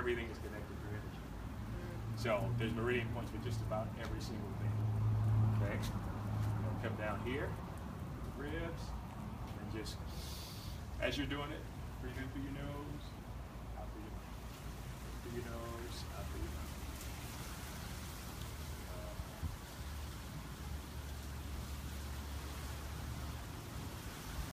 everything is connected through energy. So there's meridian points for just about every single thing. Okay? Come down here, ribs, and just, as you're doing it,